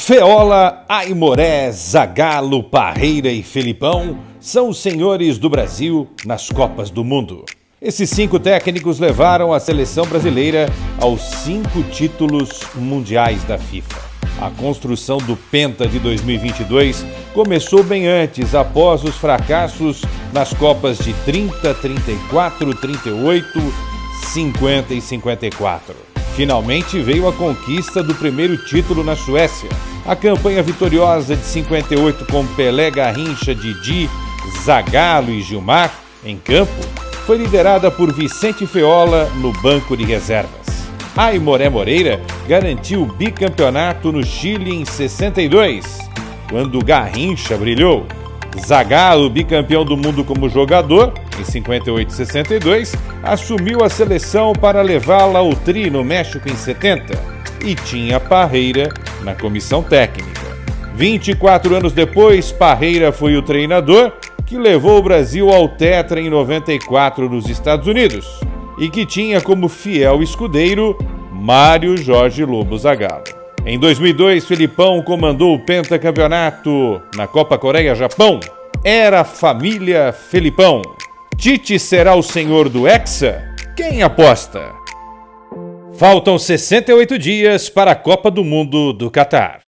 Feola, Aimoré, Zagallo, Parreira e Felipão são os senhores do Brasil nas Copas do Mundo. Esses 5 técnicos levaram a seleção brasileira aos 5 títulos mundiais da FIFA. A construção do Penta de 2022 começou bem antes, após os fracassos nas Copas de 30, 34, 38, 50 e 54. Finalmente veio a conquista do primeiro título na Suécia. A campanha vitoriosa de 58 com Pelé, Garrincha, Didi, Zagallo e Gilmar em campo foi liderada por Vicente Feola no banco de reservas. Aimoré Moreira garantiu o bicampeonato no Chile em 62, quando Garrincha brilhou. Zagallo, bicampeão do mundo como jogador, em 58 e 62, assumiu a seleção para levá-la ao Tri no México em 70 e tinha Parreira na comissão técnica. 24 anos depois, Parreira foi o treinador que levou o Brasil ao Tetra em 94 nos Estados Unidos e que tinha como fiel escudeiro Mário Jorge Lobo Zagallo. Em 2002, Felipão comandou o pentacampeonato na Copa Coreia-Japão. Era a família Felipão. Tite será o senhor do Hexa? Quem aposta? Faltam 68 dias para a Copa do Mundo do Catar.